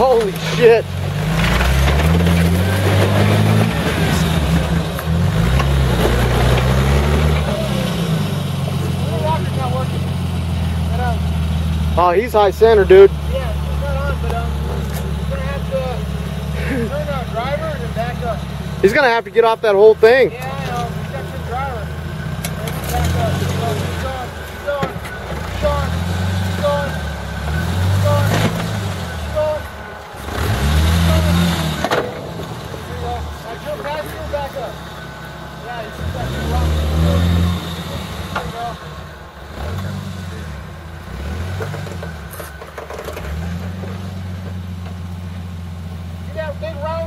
Holy shit. Oh, he's high center, dude. Yeah, it's not on, but we're gonna have to turn our driver and then back up. He's gonna have to get off that whole thing. Yeah, I know. We got your driver. Back up. Keep going. Keep going. Keep going. Keep going. Keep going. Keep going. Keep going. There you go. Now jump past you and back up. Yeah, you see that big rock. There you go. See that big rock?